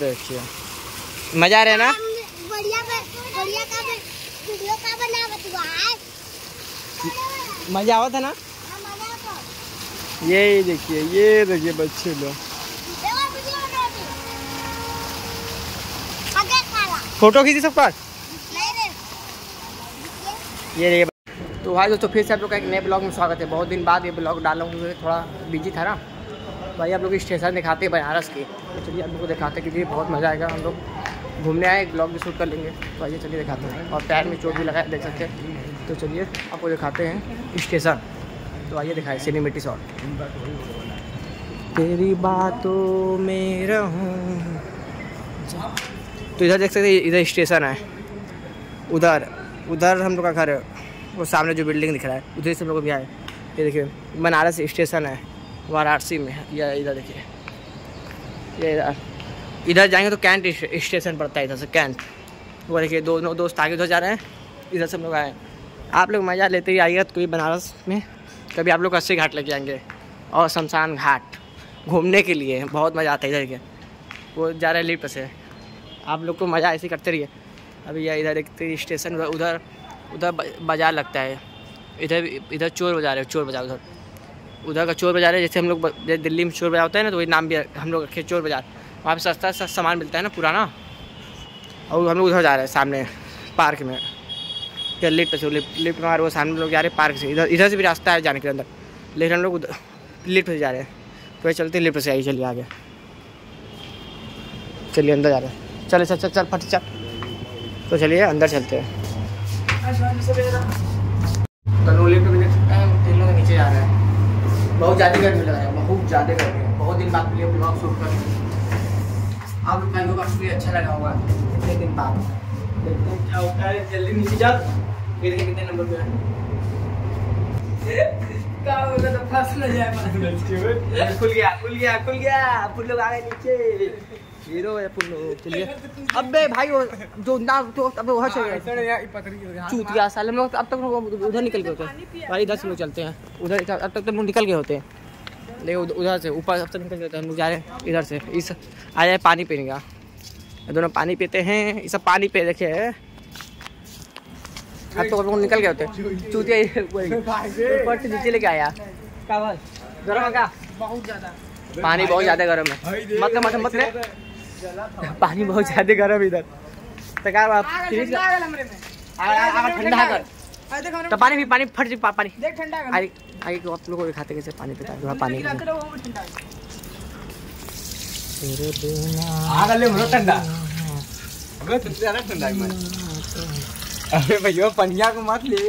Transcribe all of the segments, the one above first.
देखिए मजा आ रहा है ना। मजा आवा था ना। ये देखिए बच्चे लोग फोटो खींची सब पर। ये तो भाई दोस्तों फिर से आप लोग का एक नए ब्लॉग में स्वागत है। बहुत दिन बाद ये ब्लॉग डाला हूँ, थोड़ा बिजी था ना। भाई आप लोग स्टेशन दिखाते हैं बनारस की, तो चलिए आप लोग को दिखाते हैं क्योंकि बहुत मज़ा आएगा। हम लोग घूमने आए, ब्लॉग भी शूट कर लेंगे। तो आइए चलिए दिखाते हैं। और पैर में चोट भी लगाए देख सकते हैं। तो चलिए आपको दिखाते हैं स्टेशन। तो आइए दिखाए सिनेमेटी शॉट। तेरी बातों में रहूं। तो इधर देख सकते हैं, इधर स्टेशन है। उधर हम लोग का घर है। वो सामने जो बिल्डिंग दिख रहा है उधर से हम लोग भी आए। ये देखिए बनारस स्टेशन है, वाराणसी में। या इधर देखिए, ये इधर जाएंगे तो कैंट स्टेशन पड़ता है। इधर से कैंट। वो देखिए दोनों दोस्त आगे उधर जा रहे हैं, इधर से हम लोग आए। आप लोग मज़ा लेते ही आइएगा। तो बनारस में कभी आप लोग अस्सी घाट लेके आएंगे और शमशान घाट घूमने के लिए बहुत मज़ा आता है। इधर के वो जा रहे हैं लिफ्ट से। आप लोग को मज़ा ऐसे करते रहिए। अभी यह इधर एक स्टेशन, उधर बाज़ार लगता है। इधर चोर बाज़ार है। चोर बाज़ार उधर का चोर बाज़ार है। जैसे हम लोग दिल्ली में चोर बाज़ार होता है ना, तो वही नाम भी हम लोग रखे चोर बाज़ार। वहाँ पे सस्ता सामान मिलता है ना पुराना। और हम लोग उधर जा रहे हैं सामने पार्क में। लिफ्ट से लिफ्ट में वो सामने लोग जा रहे हैं पार्क से। इधर से भी रास्ता है जाने के अंदर, लेकिन हम लोग लिफ्ट से जा रहे हैं। तो चलते लिफ्ट से आई। चलिए आगे, चलिए अंदर जा रहे हैं। चल फट चल। तो चलिए अंदर चलते हैं। तो लिफ्ट में देख सकते हैं तीन लोग नीचे जा रहे हैं। बहुत ज़्यादा गर्मी लग रहा है, बहुत ज़्यादा गर्मी। बहुत दिन बाद लिए ब्लॉग शूट कर रहे हैं। आप लोग का काफ़ी अच्छा लगा होगा इतने दिन बाद। देखते हैं क्या होता है। जल्दी नीचे जा। ये देखिए कितने नंबर पे है। क्या होगा तो फंस न जाए। खुल गया। पुल लोग आ गए नीचे। हीरो है पुल। चलिए अबे भाई वो जो ना तो अबे वहाँ चले चूतिया साले। हम लोग अब तक उधर निकल गए होते भाई। इधर से लोग चलते हैं उधर। अब तक तो निकल गए होते हैं, लेकिन उधर से ऊपर अब तक निकल गए थे। हम लोग जा रहे हैं इधर से। इस आ जाए पानी पीने का। दोनों पानी पीते हैं। ये सब पानी पे देखे अब तो लोग निकल गए होते। चूतिया ऊपर से नीचे लेके आया। क्या बात गर्म है क्या? बहुत ज़्यादा पानी, बहुत ज़्यादा गर्म है। मत रे पानी बहुत ज़्यादा गर्म इधर। तो क्या आप ठंडा कर तो पानी फट जी पानी आगे को आप लोगों को दिखाते कैसे पानी पीता है। पानी अरे भैया पनिया को मत ले।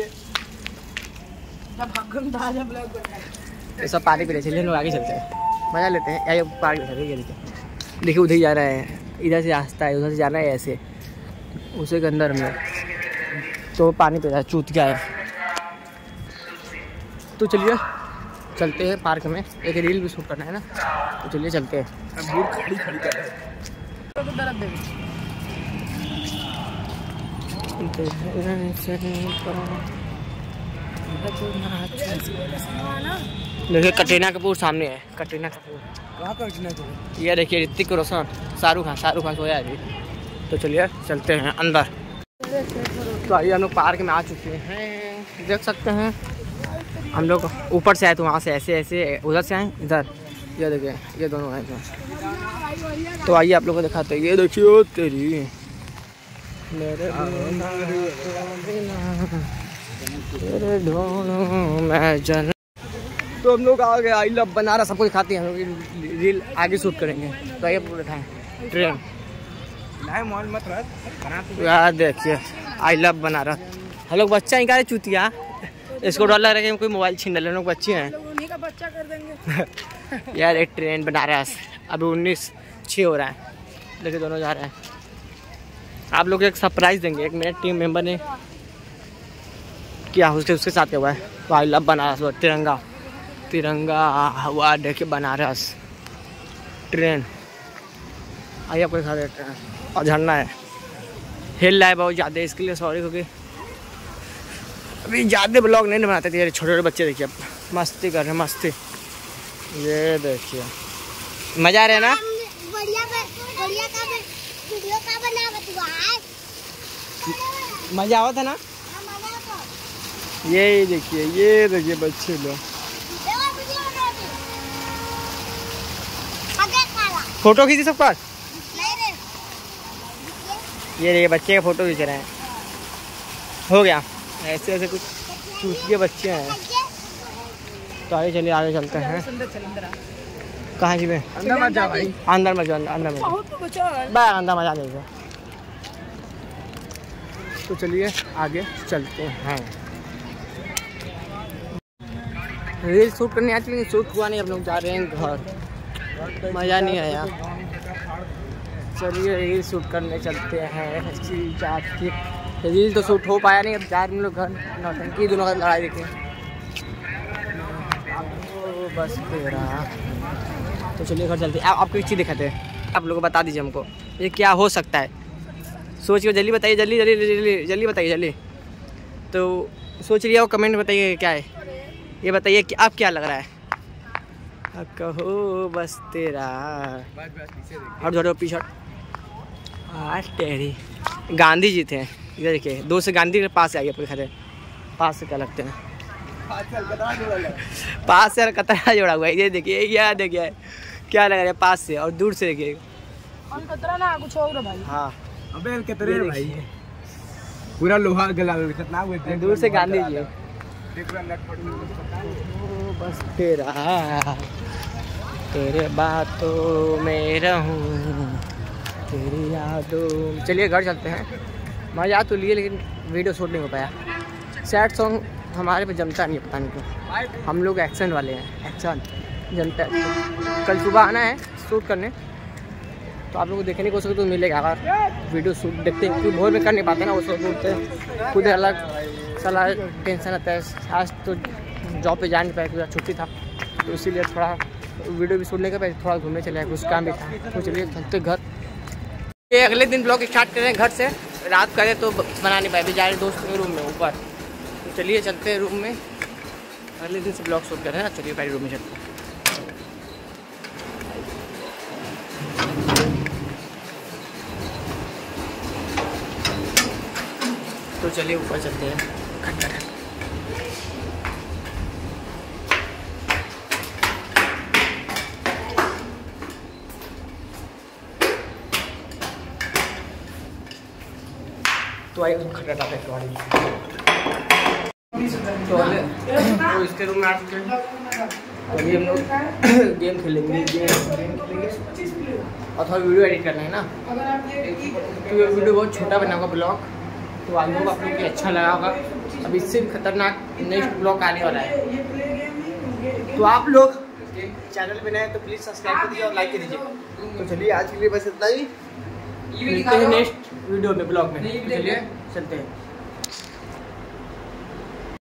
ये सब पानी पी रहे। चलिए लोग आगे चलते हैं, मजा लेते हैं। या पार्क देखिए उधर ही जा रहा है। इधर से रास्ता है, उधर से जाना है ऐसे उसे के अंदर में। तो पानी पी रहा है, चूतिया है। तो चलिए चलते हैं पार्क में। एक रील भी शूट करना है ना, तो चलिए चलते हैं। खड़ी कर देखिए कटरीना कपूर सामने है। कटरीना कपूर ये देखिए। ऋतिक रोशन, शाहरुख खान सोया है अभी। तो चलिए चलते हैं अंदर। तो आइए हम लोग पार्क में आ चुके हैं। देख सकते हैं हम लोग ऊपर से आए तो वहाँ से ऐसे उधर से आए इधर। ये देखिए ये दोनों आए थे। तो आइए आप लोग को दिखाते हैं। ये देखिए तेरी मेरे मैं जन। तो हम लोग आ गए आई लव बनारस। सबको दिखाते हैं। हम लोग रील आगे शूट करेंगे। तो आइए पूरा दिखाएं ट्रेन। मॉल मत यार देखिए आई लव बनारस। हम लोग बच्चा ही का चूतिया। इसको डर लग रहा है कि कोई मोबाइल छीन ले। लोग बच्चे हैं, उन्हीं का बच्चा कर देंगे। यार एक ट्रेन बनारस अभी 19:06 हो रहा है। देखिए दोनों जा रहे हैं। आप लोग एक सरप्राइज देंगे। एक मेरे टीम मेंबर ने किया, उसके साथ क्या हुआ है। तो आई लव बनारस तिरंगा हुआ। देखिए बनारस ट्रेन। आइए आपको दिखा देते हैं। और झरना है, हिल रहा है बहुत ज़्यादा, इसके लिए सॉरी। क्योंकि अभी ज़्यादा ब्लॉग नहीं बनाते थे। छोटे बच्चे देखिए अब मस्ती कर रहे हैं। मस्ती ये देखिए मज़ा आ रहा है ना। मजा आवा था ना। ये देखिए बच्चे लोग फोटो खींची सब पास। ये बच्चे का फोटो खींच रहे हैं। हो गया ऐसे ऐसे कुछ चूतिए बच्चे हैं। तो आगे चलिए, आगे चलते हैं। कहाँ जी में अंदर मत जाओ भाई, अंदर मत जाओ, अंदर मत जाओ, अंदर मजा नहीं। तो चलिए आगे चलते हैं। रील शूट करने आती लेकिन शूट हुआ नहीं। हम लोग जा रहे हैं घर, मज़ा नहीं आया। चलिए रील शूट करने चलते हैं। रील तो शूट हो पाया नहीं। अब जा रहे हैं लोग घर। नौटंकी दोनों का लड़ाई देखें। बस तेरा। तो चलिए घर चलते हैं। आपको एक चीज़ दिखाते हैं, आप लोग बता दीजिए हमको ये क्या हो सकता है। सोच के जल्दी बताइए, जल्दी बताइए जल्दी। तो सोच लिया हो, कमेंट बताइए क्या है। ये बताइए कि आप क्या लग रहा है। अब कहो बस तेरा। और जोड़ो पीछे। आज तेरी गांधी जी थे इधर देखिए। 2 से गांधी के पास आइए। आपको दिखाते हैं पास से क्या लगते हैं। पास से कतरा जोड़ा हुआ है। ये देखिए क्या लग रहा है पास से, और दूर से देखिए कतरा ना कुछ और भाई। हाँ अबे कितने भाई पूरा लोहा गला कितना हुए। दूर से गांधी जी। बस तेरे बातों में रहूं, तेरी यादों। चलिए घर चलते हैं। मजा तो लिए लेकिन वीडियो शूट नहीं हो पाया। सैड सॉन्ग हमारे पे जमता नहीं, पता नहीं क्यों। हम लोग एक्शन वाले हैं, एक्शन जमता है। कल सुबह आना है शूट करने, तो आप लोग को देखने को सके तो मिलेगा। अगर वीडियो शूट देखते हैं क्योंकि भोर में कर नहीं पाते ना, वो सब बोलते खुद अलग साला टेंशन आता है। आज तो जॉब पे जा नहीं पाया क्योंकि छुट्टी था, तो इसीलिए थोड़ा वीडियो भी शूट नहीं कर पाए। थोड़ा घूमने चले, कुछ काम भी था। तो चलिए चलते घर। ये अगले दिन ब्लॉग स्टार्ट करें घर से। रात करे तो बना नहीं पाए, जा रहे दोस्त के रूम में ऊपर। तो चलिए चलते हैं रूम में। अगले दिन से ब्लॉग शूट करें ना। चलिए पहले रूम में चलते हैं। तो चलिए ऊपर चलते हैं। तो आइए खटखटाते हैं तो इसके रूम में आ चुके हैं। अभी हम लोग गेम खेलेंगे और थोड़ा वीडियो एडिट करना है ना। तो ये वीडियो बहुत छोटा बना होगा ब्लॉग, तो आप लोग को अच्छा लगा होगा। अब इससे भी खतरनाक नेक्स्ट ब्लॉग आने वाला है। तो आप लोग चैनल पे नए तो प्लीज़ सब्सक्राइब कर दीजिए और लाइक कर दीजिए। तो चलिए आज के लिए बस इतना ही। मिलते हैं नेक्स्ट वीडियो में, ब्लॉग में। चलिए चलते हैं।